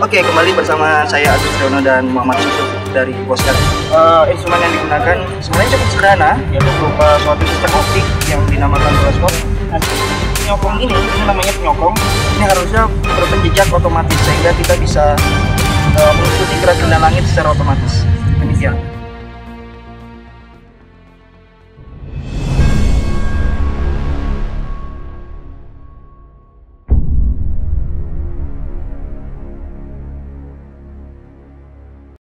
Oke, kembali bersama saya Agus Riono dan Muhammad Yusuf dari Boskar. Instrumen yang digunakan sebenarnya cukup sederhana, yaitu berupa suatu sistem optik yang dinamakan teleskop. Nah, penyokong ini namanya penyokong. Ini harusnya berpenjejak otomatis sehingga kita bisa mengikuti gerak benda langit secara otomatis. Demikian.